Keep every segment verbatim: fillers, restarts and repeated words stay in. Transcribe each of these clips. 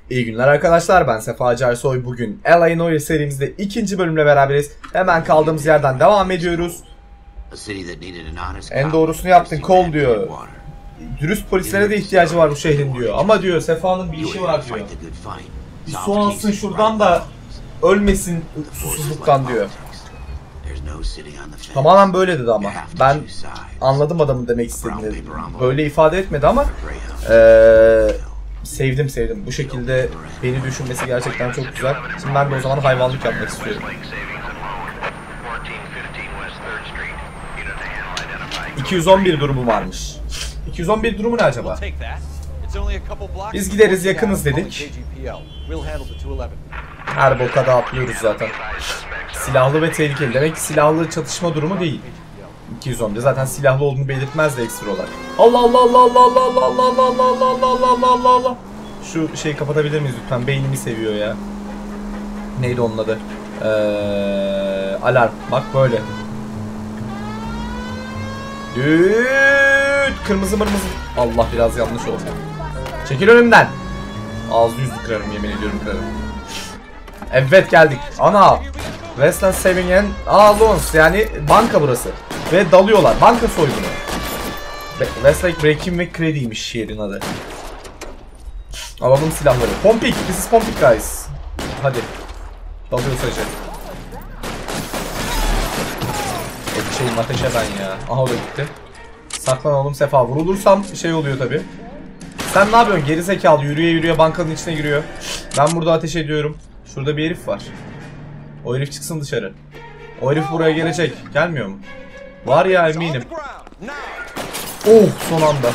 İyi günler arkadaşlar, ben Sefa Carsoy. Bugün L A Noire serimizde ikinci bölümle beraberiz. Hemen kaldığımız yerden devam ediyoruz. En doğrusunu yaptın Cole diyor. Dürüst polislere de ihtiyacı var bu şehrin diyor. Ama diyor Sefa'nın bir işi var diyor. Bir su alsın şuradan da ölmesin susuzluktan diyor. Tamamen böyle dedi ama ben anladım adamın demek istediğini. Böyle ifade etmedi ama ee, sevdim sevdim. Bu şekilde beni düşünmesi gerçekten çok güzel. Şimdi ben de o zaman hayvanlık yapmak istiyorum. iki yüz on bir durumu varmış. iki yüz on bir durumu ne acaba? Biz gideriz, yakınız dedik. Her boka da atlıyoruz zaten. Silahlı ve tehlikeli. Demek ki silahlı çatışma durumu değil. iki yüz on bir zaten silahlı olduğunu belirtmez de ekstra olarak. Allah Allah Allah Allah Allah Allah Allah Allah Allah Allah Allah Allah Allah Allah. Şu şeyi kapatabilir miyiz lütfen? Beynimi seviyor ya. Neydi onun adı? Ee, alarm. Bak böyle. Düt. Kırmızı mırmızı. Allah biraz yanlış oldu. Çekil önümden. Ağzı yüzü kırarım, yemin ediyorum kırarım. Evet geldik. Ana. Westland Saving and Aa, Loans, yani banka burası. Ve dalıyorlar. Banka soygunu. Westlake Breaking ve Credit'ymiş şehrin adı. Alalım silahları. Pompik. This is Pompik guys. Hadi. Dalıyor sadece. Şeyim ateşe ben ya. Aha, o da gitti. Saklan oğlum Sefa. Vurulursam şey oluyor tabi. Sen ne yapıyorsun? Geri zekalı. Yürüye yürüye bankanın içine giriyor. Ben burada ateş ediyorum. Şurada bir herif var. O herif çıksın dışarı. O herif buraya gelecek. Gelmiyor mu? Var ya, eminim. Oh, son anda.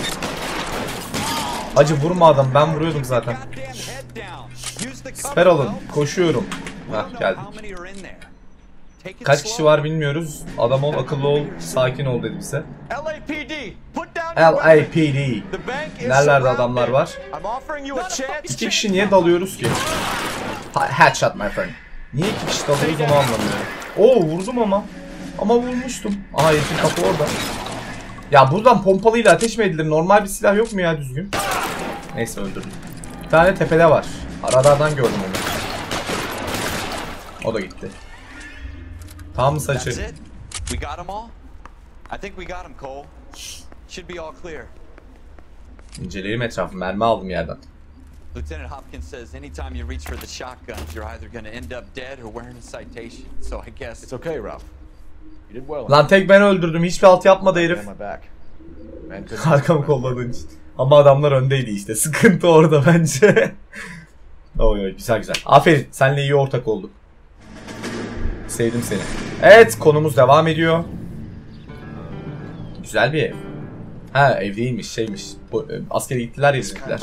Acı vurma adam. Ben vuruyordum zaten. Siper alın. Koşuyorum. Hah, geldik. Kaç kişi var bilmiyoruz. Adam ol, akıllı ol, sakin ol dedi bize. L A P D. Nerelerde adamlar var? İki kişi niye dalıyoruz ki? Headshot my friend. Niye iki kişi dalıyoruz onu anlamıyorum. Oo, vurdum ama. Ama vurmuştum. Aha, herifin kapı orada. Ya buradan pompalıyla ateş mi edilir? Normal bir silah yok mu ya düzgün? Neyse, öldürdüm. Bir tane tepede var. Radardan gördüm onu. O da gitti. Tam saçı. İnceleyelim etrafı. Mermi aldım yerden. Lieutenant Hopkins says anytime you reach for the shotguns, you're either going to end up dead or wearing a citation. So I guess it's okay, Ralph. You did well. Lan tek ben öldürdüm. Hiçbir alt yapmadı herif. Arkamı kolladığın için. Ama adamlar öndeydi işte. Sıkıntı orada bence. Oy oy, güzel güzel. Aferin. Seninle iyi ortak olduk. Sevdim seni. Evet, konumuz devam ediyor. Güzel bir ev. Ha, ev değilmiş, şeymiş. Bu, askere gittiler ya bizimkiler.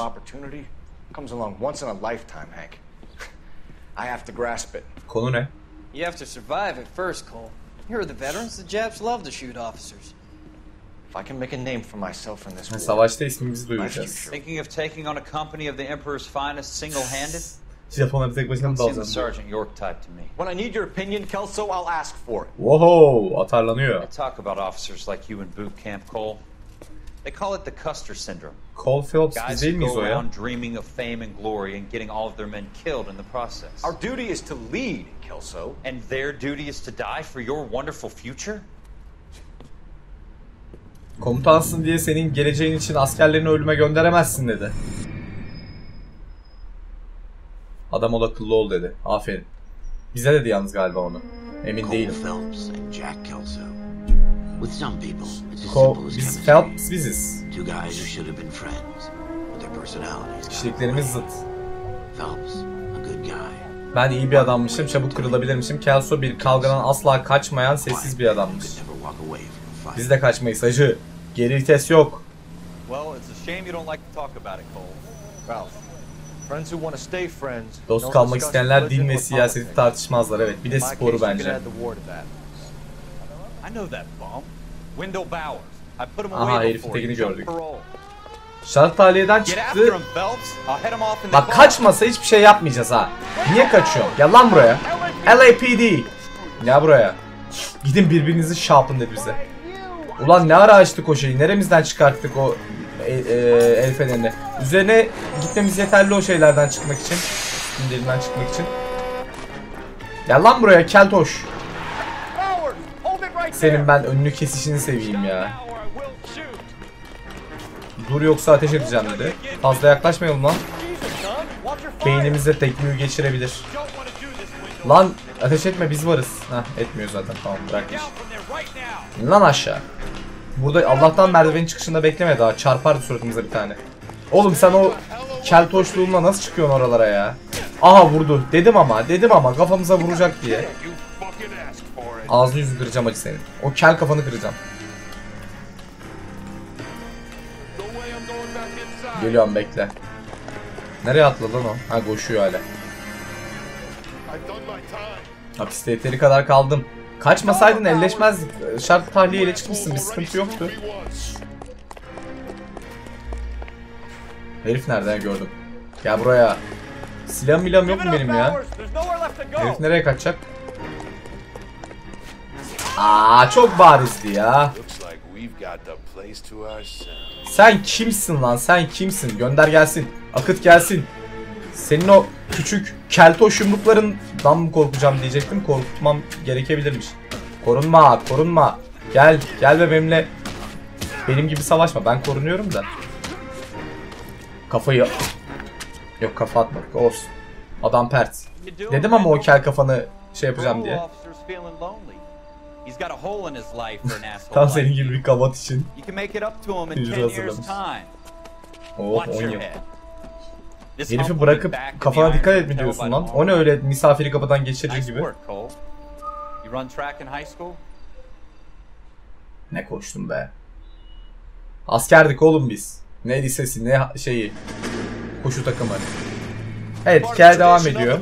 Konu ne? You have to survive at first, Cole. Here are the veterans. The Japs love to shoot officers. If I can make a name for myself in this war. Savaşta ismimizi duyuracağız. Thinking of taking on a company of the Emperor's finest single-handed? Japonlar tek başına mı dalacağız? Sergeant York type to me. When I need your opinion, Kelso, I'll ask for it. Whoa, atarlanıyor. I talk about officers like you in boot camp, Cole. They call it the Custer syndrome. Cole Phelps Guys değil miyiz who go o ya? around dreaming of fame and glory and getting all of their men killed in the process. Our duty is to lead, Kelso. And their duty is to die for your wonderful future? Komutansın diye senin geleceğin için askerlerini ölüme gönderemezsin dedi. Adam ol, akıllı ol dedi. Aferin. Bize dedi yalnız galiba onu. Emin değilim. Cole, biz Phelps biziz. Kişiliklerimiz zıt. Ben iyi bir adammışım, çabuk kırılabilirmişim. Kelso bir kavgadan asla kaçmayan sessiz bir adammış. Biz de kaçmayız hacı. Geri vites yok. Dost kalmak isteyenler din ve siyaseti tartışmazlar. Evet, bir de sporu bence. Aha, herifin tekini gördük. Şart tahliyeden çıktı. Bak, kaçmasa hiçbir şey yapmayacağız ha. Niye kaçıyor? Gel lan buraya. L A P D. Gel buraya. Gidin birbirinizi şapın dedi bize. Ulan ne ara açtık o şeyi? Neremizden çıkarttık o e, e, el fenerini? Üzerine gitmemiz yeterli o şeylerden çıkmak için. Üstünden çıkmak için. Gel lan buraya keltoş. Senin ben önünü kesişini seveyim ya. Dur yoksa ateş edeceğim dedi. Fazla yaklaşmayalım lan. Beynimizde tekmeyi geçirebilir. Lan ateş etme, biz varız. Heh, etmiyor zaten, tamam bırakmış. Lan aşağı. Burada Allah'tan merdivenin çıkışında bekleme, daha çarpardı suratımıza bir tane. Oğlum sen o keltoşluğunla nasıl çıkıyorsun oralara ya? Aha vurdu. Dedim ama dedim ama kafamıza vuracak diye. Ağzını yüzünü kıracağım acı senin. O kel kafanı kıracağım. Geliyorum, bekle. Nereye atladı lan o? Ha, koşuyor hala. Hapiste yeteri kadar kaldım. Kaçmasaydın elleşmezdik. Şart tahliyeyle çıkmışsın, bir sıkıntı yoktu. Herif nereden gördüm? Gel buraya. Silahım milahım yok mu benim ya? Herif nereye kaçacak? Aa, çok barizdi ya. Sen kimsin lan? Sen kimsin? Gönder gelsin. Akıt gelsin. Senin o küçük keltoş yumruklarından mı korkacağım diyecektim. Korkutmam gerekebilirmiş. Korunma, korunma. Gel, gel ve benimle benim gibi savaşma. Ben korunuyorum da. Kafayı... Yok, kafa atmadık. Olsun. Adam pert. Dedim ama o kel kafanı şey yapacağım diye. Tam senin gibi bir kavat için. Yüzü hazırlamış. Oh, on yıl. Herifi bırakıp kafana dikkat et mi diyorsun lan? O ne öyle misafiri kapıdan geçirir gibi? Ne koştum be. Askerdik oğlum biz. Ne lisesi, ne şeyi. Koşu takımı. Evet, hikaye devam ediyor.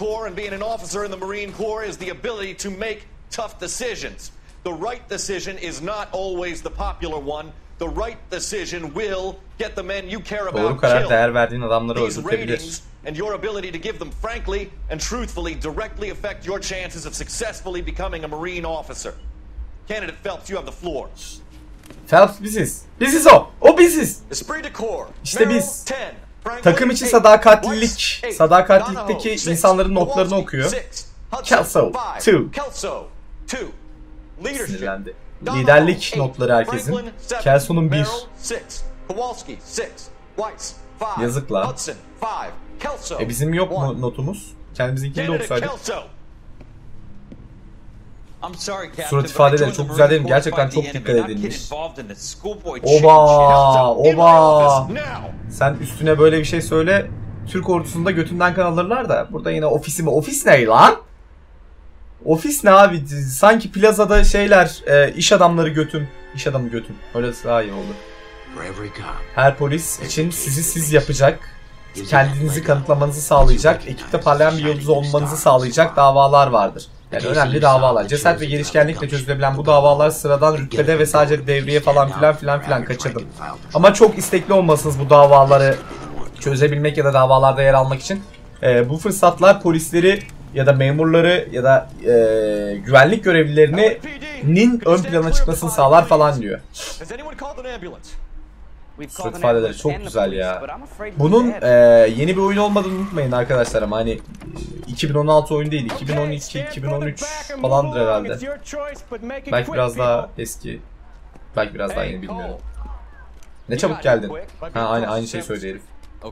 The right decision is not always the popular one. The right decision will get the men you care about killed. Doğru karar değer verdiğin adamları öldürebilir. And your ability to give them frankly and truthfully directly affect your chances of successfully becoming a Marine officer. Candidate Phelps, you have the floor. Phelps biziz. Biziz o. O biziz. İşte biz. Takım içi sadakatlilik, sadakatlikteki insanların notlarını okuyor. Kelso, two. Sinirlendi. Liderlik notları herkesin. Kelso'nun bir. Yazık la. E bizim yok mu notumuz? Kendimizinkini okusaydık. Surat ifadeleri çok güzel değil mi? Gerçekten çok dikkat edilmiş. Oba! Oba! Sen üstüne böyle bir şey söyle. Türk ordusunda götünden kan alırlar da. Burada yine ofisime. Ofis ne lan? Ofis ne abi? Sanki plazada şeyler, e, iş adamları götün. İş adamı götün. Öyle daha iyi oldu. Her polis için sizi siz yapacak. Kendinizi kanıtlamanızı sağlayacak. Ekipte parlayan bir yıldız olmanızı sağlayacak davalar vardır. Yani önemli davalar. Cesaret ve girişkenlikle çözülebilen bu davalar sıradan rütbede ve sadece devriye falan filan filan filan kaçırdım. Ama çok istekli olmasınız bu davaları çözebilmek ya da davalarda yer almak için. Ee, bu fırsatlar polisleri ya da memurları ya da e, güvenlik görevlilerinin ön plana çıkmasını sağlar falan diyor. Surat ifadeleri çok güzel ya. Bunun e, yeni bir oyun olmadığını unutmayın arkadaşlar, ama hani iki bin on altı oyun değil, iki bin on iki iki bin on üç falandır herhalde. Belki biraz daha eski. Belki biraz daha yeni, bilmiyorum. Ne çabuk geldin. Ha, aynı aynı şey söyledi herif.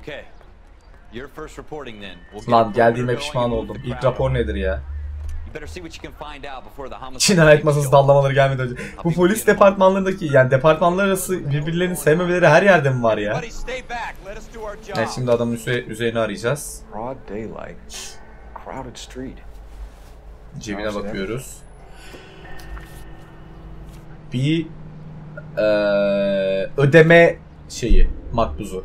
Lan geldiğime pişman oldum. İlk rapor nedir ya? Cinayet masası dallamaları gelmeden önce. Bu polis departmanlarındaki, yani departmanlar arası birbirlerini sevmemeleri her yerde mi var ya? Evet, şimdi adamın üzerine arayacağız. Cebine bakıyoruz. Bir ee, ödeme şeyi, makbuzu.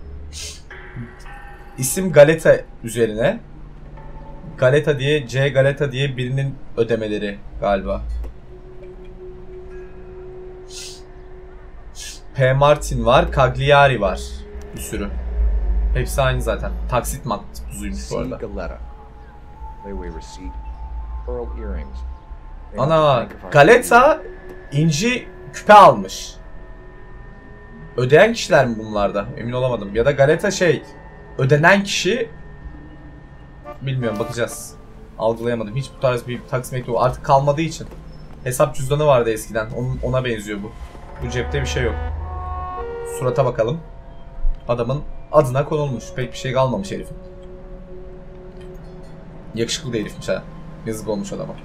İsim Galeta üzerine. Galeta diye, C Galeta diye birinin ödemeleri galiba. P Martin var, Cagliari var. Bir sürü. Hepsi aynı zaten. Taksit makbuzuymuş bu arada. Ana, Galeta inci küpe almış. ödeyen kişiler mi bunlarda? Emin olamadım. Ya da Galeta şey, ödenen kişi, bilmiyorum, bakacağız. Algılayamadım. Hiç bu tarz bir taksim mektubu artık kalmadığı için. Hesap cüzdanı vardı eskiden. Onun, ona benziyor bu. Bu cepte bir şey yok. Surata bakalım. Adamın adına konulmuş. Pek bir şey kalmamış herifin. Yakışıklı da herifmiş ha. Yazık olmuş adama.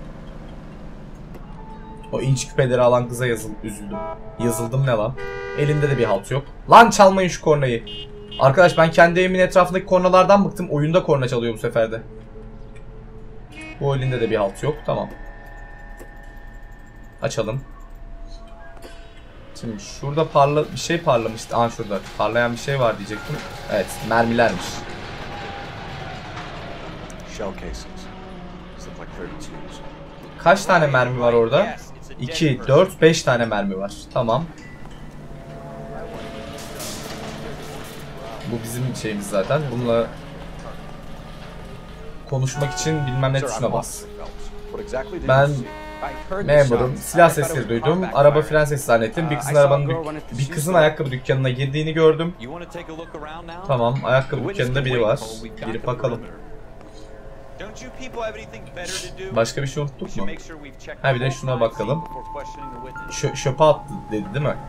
O inç küpeleri alan kıza yazıl üzüldüm. Yazıldım ne lan? Elinde de bir halt yok. Lan çalmayın şu kornayı. Arkadaş ben kendi evimin etrafındaki kornalardan bıktım. Oyunda korna çalıyor bu sefer de. Bu elinde de bir halt yok. Tamam. Açalım. Şimdi şurada parla bir şey parlamıştı. Aa şurada parlayan bir şey var diyecektim. Evet, mermilermiş. Shell cases. Look like thirty-twos. Kaç tane mermi var orada? iki, dört, beş tane mermi var. Tamam. Bu bizim şeyimiz zaten. Bununla konuşmak için bilmem ne tuşuna bas. Ben memurum. Silah sesleri duydum. Araba fren sesi zannettim. Bir kızın arabanın bir kızın ayakkabı dükkanına girdiğini gördüm. Tamam, ayakkabı dükkanında biri var. Girip bakalım. Başka bir şey unuttuk mu? Ha bir de şuna bakalım. Şö şöpe attı dedi değil mi?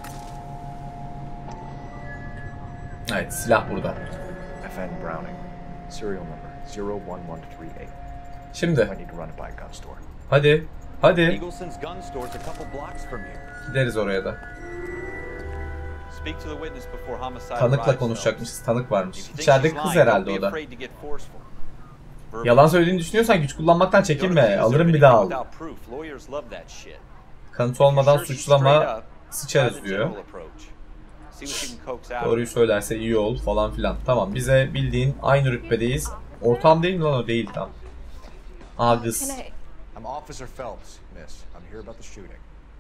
Evet, silah burada. F N Browning. Serial number zero one one three eight. Şimdi. I need to run it by a gun store. Hadi. Hadi. Eagleson's gun store's a couple blocks from here. Gideriz oraya da. Speak to the witness before homicide. Tanıkla konuşacakmışız. Tanık varmış. İçerideki kız herhalde o da. Yalan söylediğini düşünüyorsan güç kullanmaktan çekinme. Alırım bir daha al. Kanıt olmadan suçlama sıçarız diyor. Doğruyu söylerse iyi ol falan filan. Tamam, bize bildiğin aynı rütbedeyiz. Ortam değil mi lan o? Değil tam. Aa kız. I'm Officer Phelps, miss. I'm here about the shooting.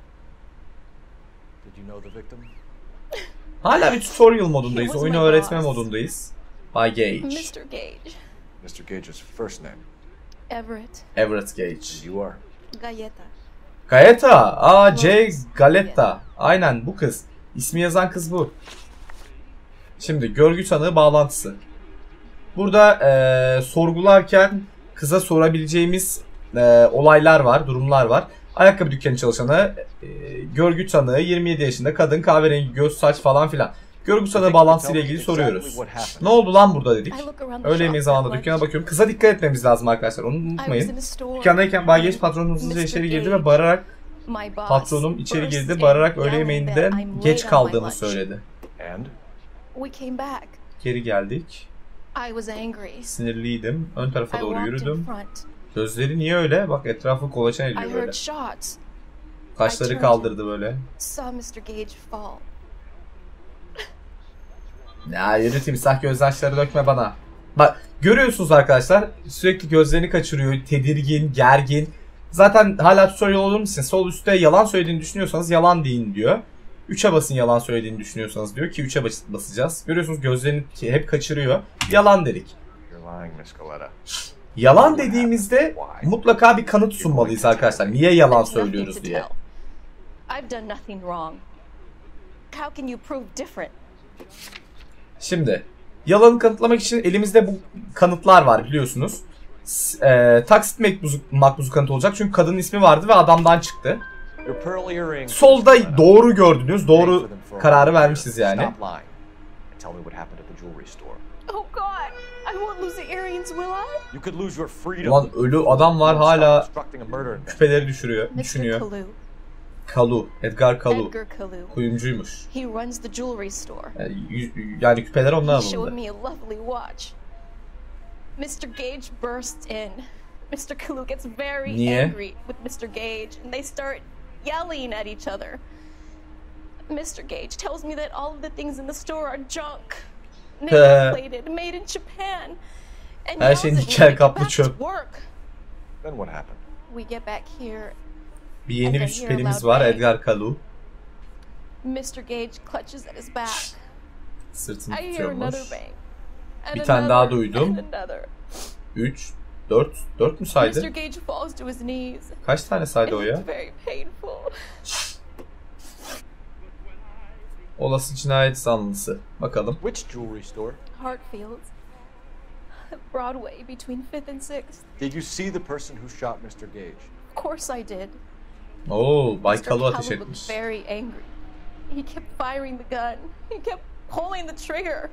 Did you know the victim? Hala bir tutorial modundayız. Oyunu öğretme modundayız. By Gage. mister Gage. mister Gage's first name. Everett. Everett Gage. You are. Galleta. Gaeta. Aa, J. Galetta. Aynen bu kız. İsmi yazan kız bu. Şimdi görgü tanığı bağlantısı. Burada ee, sorgularken kıza sorabileceğimiz ee, olaylar var, durumlar var. Ayakkabı dükkanı çalışanı, e, görgü tanığı, yirmi yedi yaşında kadın, kahverengi göz, saç falan filan. Görgü tanığı bağlantısıyla ilgili soruyoruz. Ne oldu lan burada dedik. Öğle yemeği zamanında dükkana bakıyorum. Kıza dikkat etmemiz lazım arkadaşlar. Onu unutmayın. Dükkandayken Bay Gage patronun hızlıca içeri girdi ve bağırarak patronum içeri girdi, bağırarak öğle yemeğinden geç kaldığını söyledi. Geri geldik. Sinirliydim. Ön tarafa doğru yürüdüm. Gözleri niye öyle? Bak etrafı kolaçan ediyor böyle. Kaşları kaldırdı böyle. Ya yürü timsah, gözyaşları dökme bana. Bak görüyorsunuz arkadaşlar, sürekli gözlerini kaçırıyor, tedirgin, gergin. Zaten hala tutorial olur musun? Sol üstte yalan söylediğini düşünüyorsanız yalan deyin diyor. üçe basın yalan söylediğini düşünüyorsanız diyor ki üçe basacağız. Görüyorsunuz gözlerini hep kaçırıyor. Yalan dedik. Yalan dediğimizde mutlaka bir kanıt sunmalıyız arkadaşlar. Niye yalan söylüyoruz diye. Şimdi yalanı kanıtlamak için elimizde bu kanıtlar var biliyorsunuz. E, taksit makbuzu, makbuzu kanıt olacak çünkü kadının ismi vardı ve adamdan çıktı. Solda doğru gördünüz, doğru kararı vermişiz yani. Ulan ölü adam var hala küpeleri düşürüyor, düşünüyor. Kalu, Edgar Kalu. Kuyumcuymuş. Yani, yani küpeler ondan alındı. mister Gage bursts in. mister Kalu gets very Niye? angry with mister Gage and they start yelling at each other. mister Gage tells me that all of the things in the store are junk. Nickel plated, made in Japan. And her şey nikel kaplı çöp. Then what happened? We get back here. Bir yeni bir şüphelimiz var, Edgar Kalu. mister Gage clutches at his back. Sırtını tutuyormuş. Bir tane daha duydum. üç, dört, dört mü saydı? Kaç tane saydı o ya? Olası cinayet zanlısı. Bakalım. Which jewelry store? Hartfield's. Broadway between fifth and sixth. Did you see the person who shot Mister Gage? Of course I did. Oo, Bay Mister Kalu ateş Kalu etmiş. looked very angry. He kept firing the gun. He kept pulling the trigger.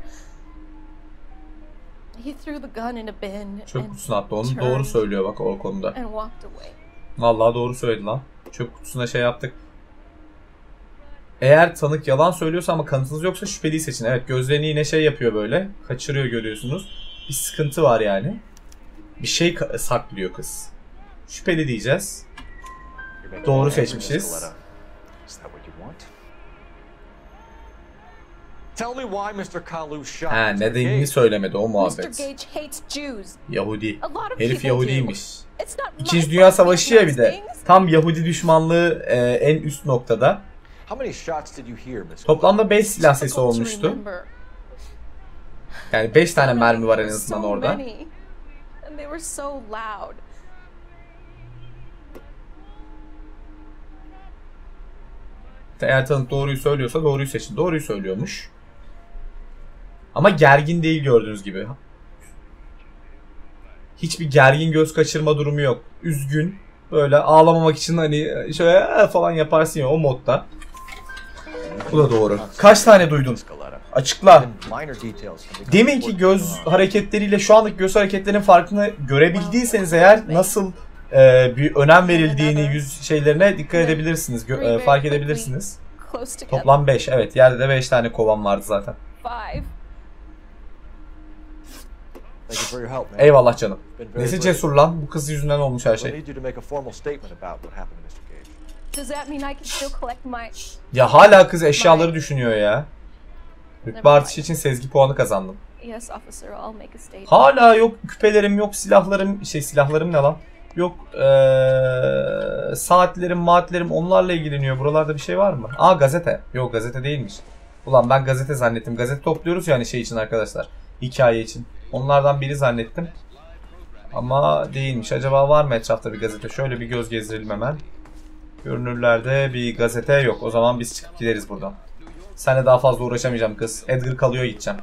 He threw the gun in a bin Çöp and kutusuna attı. Onu turned doğru söylüyor bak o konuda. and walked away. Vallahi doğru söyledi lan. Çöp kutusuna şey yaptık. Eğer tanık yalan söylüyorsa ama kanıtınız yoksa şüpheliyi seçin. Evet, gözlerini yine şey yapıyor böyle. Kaçırıyor, görüyorsunuz. Bir sıkıntı var yani. Bir şey saklıyor kız. Şüpheli diyeceğiz. Doğru seçmişiz. Tell me why Mister Kalu shot Ha, Mister nedenini Gage. söylemedi o Mister muhabbet. Gage hates Jews. Yahudi. A lot of Herif people Yahudiymiş. do. It's not my İkinci fault Dünya he Savaşı ya bir does de. things. Tam Yahudi düşmanlığı e, en üst noktada. How many shots did you hear, Miss Toplamda beş silah sesi Difficult to olmuştu. remember. Yani beş tane mermi var en There were azından so orada. many, and they were so loud. Eğer tanık doğruyu söylüyorsa doğruyu seçin. Doğruyu söylüyormuş. Ama gergin değil gördüğünüz gibi. Hiçbir gergin göz kaçırma durumu yok. Üzgün. Böyle ağlamamak için hani şöyle falan yaparsın ya o modda. Bu da doğru. Kaç tane duydun? Açıkla. Deminki göz hareketleriyle şu andaki göz hareketlerinin farkını görebildiyseniz eğer nasıl e, bir önem verildiğini yüz şeylerine dikkat edebilirsiniz. Gö- e, fark edebilirsiniz. Close together. Toplam beş. Evet, yerde de beş tane kovan vardı zaten. Five. Thank you for your help, man. Eyvallah canım. Been very Nesi brave. cesur lan? Bu kız yüzünden olmuş her I şey. need you to make a formal statement about what happened to Mister Gage. Does that mean I can still collect my... Ya hala kız eşyaları düşünüyor ya. Rütbe artışı için sezgi puanı kazandım. Yes, officer, I'll make a statement. Hala yok küpelerim, yok silahlarım, şey silahlarım ne lan? Yok ee, saatlerim, maatlerim onlarla ilgileniyor. Buralarda bir şey var mı? Aa, gazete. Yok, gazete değilmiş. Ulan ben gazete zannettim. Gazete topluyoruz yani şey için arkadaşlar. Hikaye için. Onlardan biri zannettim. Ama değilmiş. Acaba var mı etrafta bir gazete? Şöyle bir göz gezdirelim hemen. Görünürlerde bir gazete yok. O zaman biz çıkıp gideriz buradan. Seninle daha fazla uğraşamayacağım kız. Edgar kalıyor, gideceğim.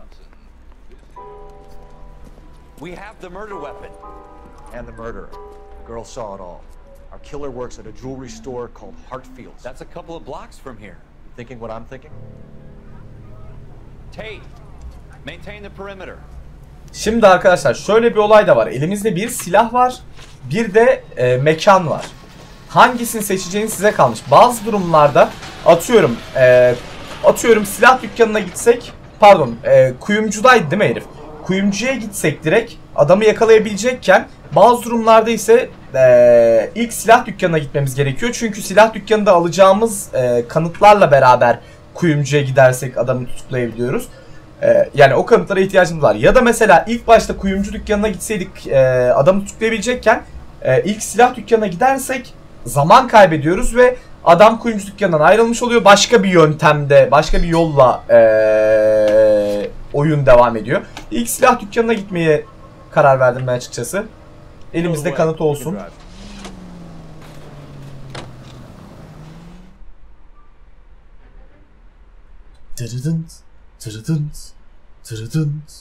We have the murder weapon. And the murderer. The girl saw it all. Our killer works at a jewelry store called Hartfield's. That's a couple of blocks from here. You thinking what I'm thinking? Tate, maintain the perimeter. Şimdi arkadaşlar şöyle bir olay da var. Elimizde bir silah var. Bir de e, mekan var. Hangisini seçeceğiniz size kalmış. Bazı durumlarda atıyorum e, atıyorum silah dükkanına gitsek, pardon e, kuyumcudaydı değil mi herif? Kuyumcuya gitsek direkt adamı yakalayabilecekken bazı durumlarda ise e, ilk silah dükkanına gitmemiz gerekiyor. Çünkü silah dükkanında alacağımız e, kanıtlarla beraber kuyumcuya gidersek adamı tutuklayabiliyoruz. E, yani o kanıtlara ihtiyacımız var. Ya da mesela ilk başta kuyumcu dükkanına gitseydik e, adamı tutuklayabilecekken e, ilk silah dükkanına gidersek zaman kaybediyoruz ve adam kuyumcu dükkanından ayrılmış oluyor. Başka bir yöntemde, başka bir yolla ee, oyun devam ediyor. İlk silah dükkanına gitmeye karar verdim ben açıkçası. Elimizde kanıt olsun. Tırıdınt, tırıdınt, tırıdınt.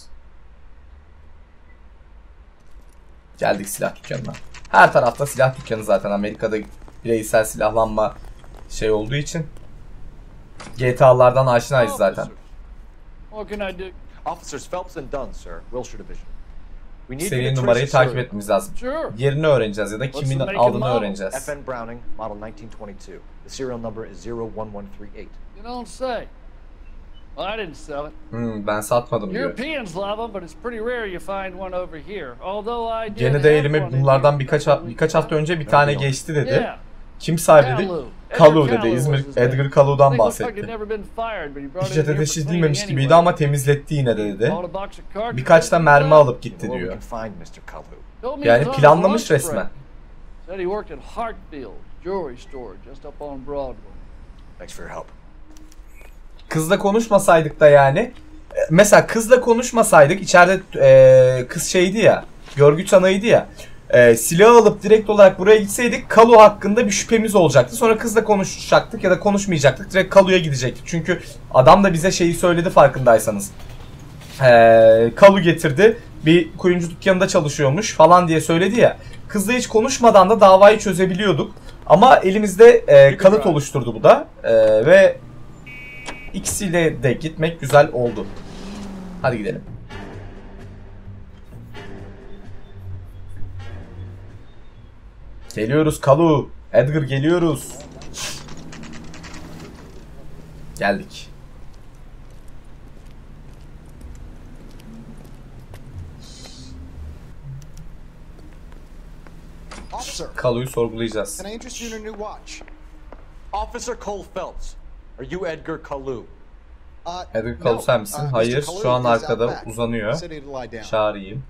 Geldik silah dükkanına. Her tarafta silah dükkanı zaten. Amerika'da bireysel silahlanma şey olduğu için G T A'lardan aşinayız zaten. What can I do? Officers Phelps and Dunn, sir. Wilshire Division. We need Serinin you to numarayı trace the takip serial. etmemiz lazım. Sure. Yerini öğreneceğiz ya da What's kimin the make and aldığını model? öğreneceğiz. F N Browning, model nineteen twenty-two. The serial number is zero one one three eight. You don't say. Well, I didn't sell it. Hmm, ben satmadım diyor. Europeans love them, but it's pretty rare you find one over here. Although I did Gene de have elime one in bunlardan here birkaç couple birkaç weeks hafta ago. önce bir tane geçti dedi. Yeah. Kim sahibi dedi? Kalu. Kalu Edgar dedi. Kalu İzmir was his name. Edgar Kalu'dan Thing looked like bahsetti. he'd never been fired, but he brought it Ücrete in here for teşhis cleaning edilmemiş anyway. gibiydi ama temizletti yine de dedi. Bought a box of cartridges. Birkaç da mermi alıp gitti Well, we diyor. can find Mister Kalu. Told me he Yani was on his planlamış lunch break. resmen. Said he worked at Hartfield Jewelry Store just up on Broadway. Thanks for your help. Kızla konuşmasaydık da yani. e, Mesela kızla konuşmasaydık içeride e, kız şeydi ya. Görgü tanığıydı ya. e, silah alıp direkt olarak buraya gitseydik Kalu hakkında bir şüphemiz olacaktı. Sonra kızla konuşacaktık ya da konuşmayacaktık. Direkt Kalu'ya gidecektik. Çünkü adam da bize şeyi söyledi farkındaysanız. E, Kalu getirdi. Bir kuyumcu dükkanında çalışıyormuş falan diye söyledi ya. Kızla hiç konuşmadan da davayı çözebiliyorduk. Ama elimizde e, kanıt oluşturdu bu da. E, ve ikisiyle de gitmek güzel oldu. Hadi gidelim. Geliyoruz Kalu. Edgar geliyoruz. Geldik. Kalu'yu sorgulayacağız. Can I interest you in a new watch? Officer Cole Phelps. Are you Edgar Kalu? Edgar Kalu sen misin? Hayır. Şu an arkada uzanıyor. Çağırayım.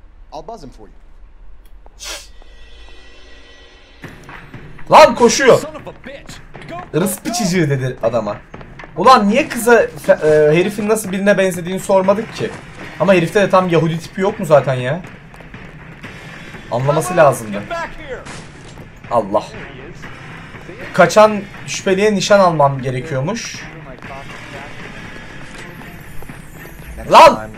Lan koşuyor. Irıs piçici dedi adama. Ulan niye kıza e, herifin nasıl birine benzediğini sormadık ki. Ama herifte de tam Yahudi tipi yok mu zaten ya? Anlaması lazımdı. Allah. Kaçan şüpheliye nişan almam gerekiyormuş. Lan!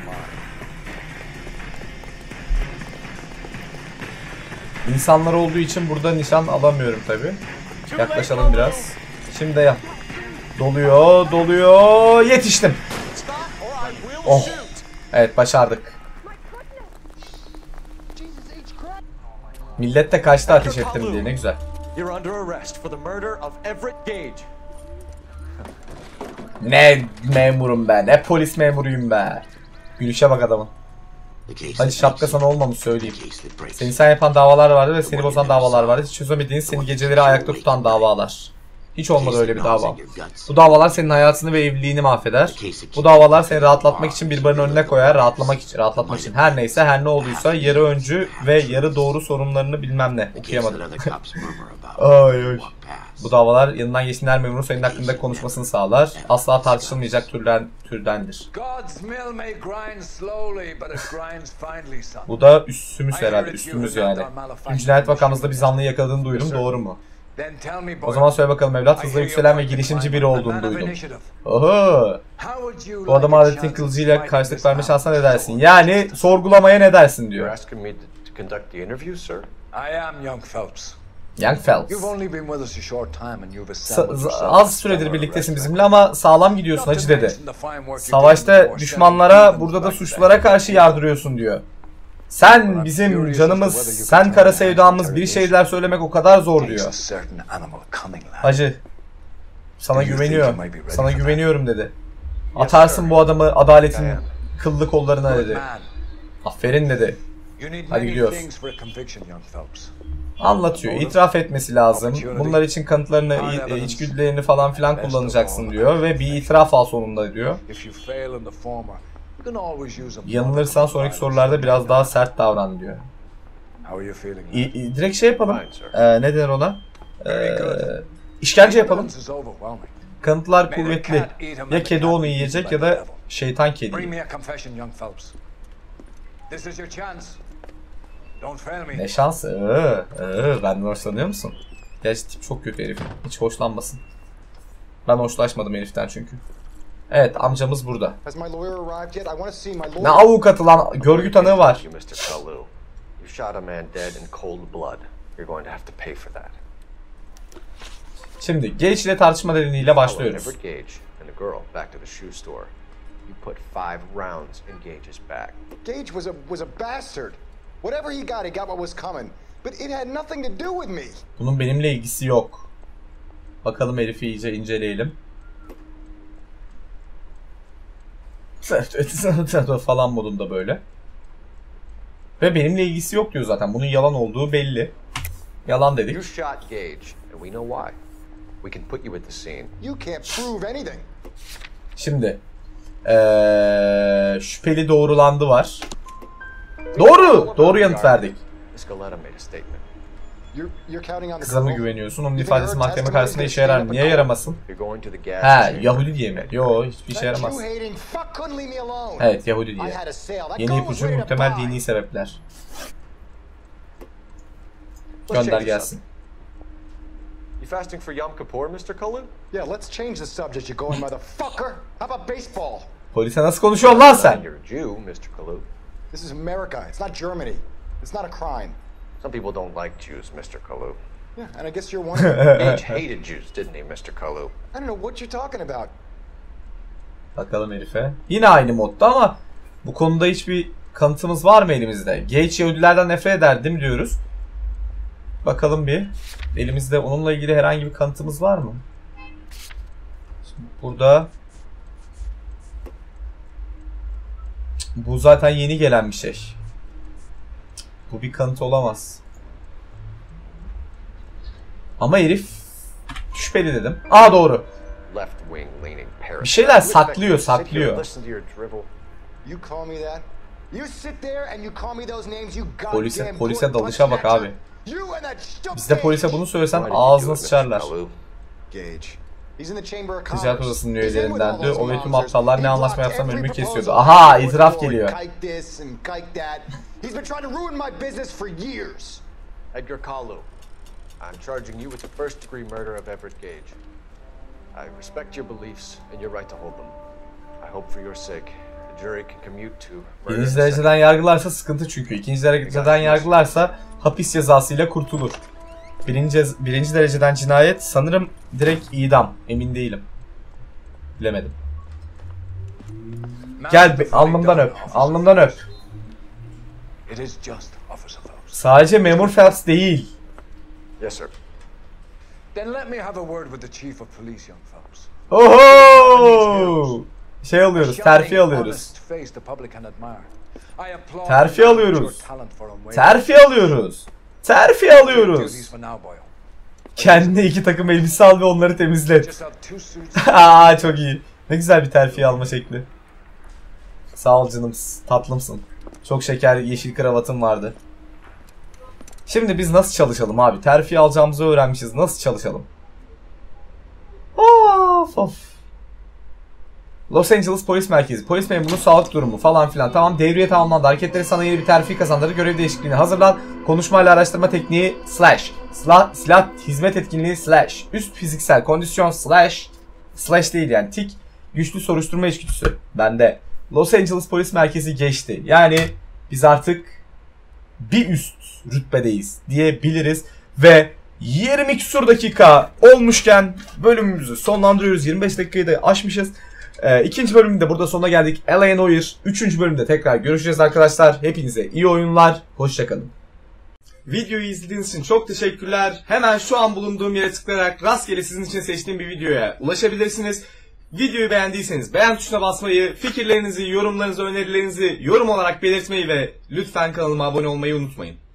İnsanlar olduğu için burada nişan alamıyorum tabi. Yaklaşalım biraz. Şimdi ya. Doluyor, doluyor. Yetiştim. Oh. Evet, başardık. Millet de kaçtı ateş ettim diye, ne güzel. Ne memurum ben, ne polis memuruyum be. Gülüşe bak adamın. Hadi şapka sana olmamış söyleyeyim. Seni sen yapan davalar vardı ve seni bozan davalar vardı. Hiç çözemediğin, seni geceleri ayakta tutan davalar. Hiç olmadı öyle bir dava. Bu davalar senin hayatını ve evliliğini mahveder. Bu davalar seni rahatlatmak için bir barın önüne koyar. Rahatlamak için, rahatlatmak için. Her neyse, her ne olduysa yarı öncü ve yarı doğru sorunlarını bilmem ne. Okuyamadım. Ay ay. Bu davalar yanından geçtiğin her memurun senin hakkında konuşmasını sağlar. Asla tartışılmayacak türden, türdendir. Bu da üstümüz herhalde, üstümüz yani. Tüm cinayet vakamızda bir zanlıyı yakaladığını duydum, doğru mu? O zaman söyle bakalım evlat, hızla yükselen ve girişimci biri olduğunu duydum. Oho! Bu adama adetin kılıcıyla karşılık verme şansına ne dersin? Yani sorgulamaya ne dersin diyor. Young Phelps. Az süredir birliktesin bizimle ama sağlam gidiyorsun hacı dedi. Savaşta düşmanlara, burada da suçlulara karşı yardırıyorsun diyor. Sen bizim canımız, sen kara sevdamız, bir şeyler söylemek o kadar zor diyor. Hacı, sana güveniyor, sana güveniyorum dedi. Atarsın bu adamı adaletin kıllı kollarına dedi. Aferin dedi. Hadi gidiyoruz. Anlatıyor, itiraf etmesi lazım. Bunlar için kanıtlarını, içgüdülerini falan filan kullanacaksın diyor ve bir itiraf al sonunda diyor. Yanılırsan sonraki sorularda biraz daha sert davran diyor. İ, i, direkt şey yapalım. Ee, ne denir ona? Ee, işkence yapalım. Kanıtlar kuvvetli. Ya kedi onu yiyecek ya da şeytan kediyi. Ne şansı? Ee, ee, benden hoşlanıyor musun? Gerçi tip çok kötü herif. Hiç hoşlanmasın. Ben hoşlaşmadım heriften çünkü. Evet, amcamız burada. Ne avukatı lan? Görgü tanığı var. Şimdi Gage ile tartışma nedeniyle başlıyoruz. Gage was a was a bastard. Whatever he got, he got what was coming. But it had nothing to do with me. Bunun benimle ilgisi yok. Bakalım herifi iyice inceleyelim. falan modunda böyle. Ve benimle ilgisi yok diyor zaten. Bunun yalan olduğu belli. Yalan dedik. Şimdi ee, şüpheli doğrulandı var. Doğru! Doğru yanıt verdik. Kıza mı güveniyorsun? Onun ifadesi mahkeme karşısında işe yarar. Niye yaramasın? He, Yahudi diye mi? Yo, hiçbir işe yaramaz. Evet, Yahudi diye. Yeni ipucu muhtemel dini sebepler. Gönder gelsin. You fasting for Yom Kippur, mister Kalu? Yeah, let's change the subject, you going motherfucker. How about baseball? Polise nasıl konuşuyorsun lan sen? You're a Jew, mister Kalu. This is America. It's not Germany. It's not a crime. Some people don't like Jews, mister Kalu. Yeah, and I guess you're one of them. Gage hated Jews, didn't he, mister Kalu? I don't know what you're talking about. Bakalım herife. Yine aynı modda ama bu konuda hiçbir kanıtımız var mı elimizde? Gage Yahudilerden nefret ederdim diyoruz. Bakalım bir. Elimizde onunla ilgili herhangi bir kanıtımız var mı? Şimdi burada bu zaten yeni gelen bir şey. Bu bir kanıt olamaz. Ama herif şüpheli dedim. Aa doğru. Bir şeyler saklıyor, saklıyor. Polise, polise dalışa bak abi. Biz de polise bunu söylesen ağzına sıçarlar. Ticaret odasının üyelerindendi. O ve tüm aptallar ne anlaşma yapsam önümü kesiyordu. Aha, itiraf geliyor. Edgar Kalu, I'm charging you with the first degree murder of Everett Gage. I respect your beliefs and your right to hold them. I hope for your sake the jury can commute to murder. Birinci dereceden yargılarsa sıkıntı çünkü. İkinci dereceden yargılarsa hapis cezasıyla kurtulur. Birinci, birinci dereceden cinayet sanırım direkt idam. Emin değilim. Bilemedim. Gel bir, alnımdan öp. Alnımdan öp. Sadece memur Phelps değil. Yes, sir. Then let me have a word with the chief of police, young Phelps. Oho! Şey alıyoruz, terfi alıyoruz. Terfi alıyoruz. Terfi alıyoruz. Terfi alıyoruz. Kendine iki takım elbise al ve onları temizlet. Aa çok iyi. Ne güzel bir terfi alma şekli. Sağ ol canım, tatlımsın. Çok şeker yeşil kravatım vardı. Şimdi biz nasıl çalışalım abi? Terfi alacağımızı öğrenmişiz. Nasıl çalışalım? Of of. Los Angeles Polis Merkezi. Polis memurunun sağlık durumu falan filan. Tamam, devriye tamamlandı. Hareketleri sana yeni bir terfi kazandırır. Görev değişikliğine hazırlan. Konuşmayla araştırma tekniği slash. Silah, silah hizmet etkinliği slash. Üst fiziksel kondisyon slash. Slash değil yani tik. Güçlü soruşturma içgüdüsü. Bende. Los Angeles Polis Merkezi geçti. Yani biz artık bir üst rütbedeyiz diyebiliriz. Ve yirmi küsur dakika olmuşken bölümümüzü sonlandırıyoruz. yirmi beş dakikayı da aşmışız. Ee, ikinci bölümünde burada sonuna geldik. L A Noire. Üçüncü bölümde tekrar görüşeceğiz arkadaşlar. Hepinize iyi oyunlar. Hoşçakalın. Videoyu izlediğiniz için çok teşekkürler. Hemen şu an bulunduğum yere tıklayarak rastgele sizin için seçtiğim bir videoya ulaşabilirsiniz. Videoyu beğendiyseniz beğen tuşuna basmayı, fikirlerinizi, yorumlarınızı, önerilerinizi yorum olarak belirtmeyi ve lütfen kanalıma abone olmayı unutmayın.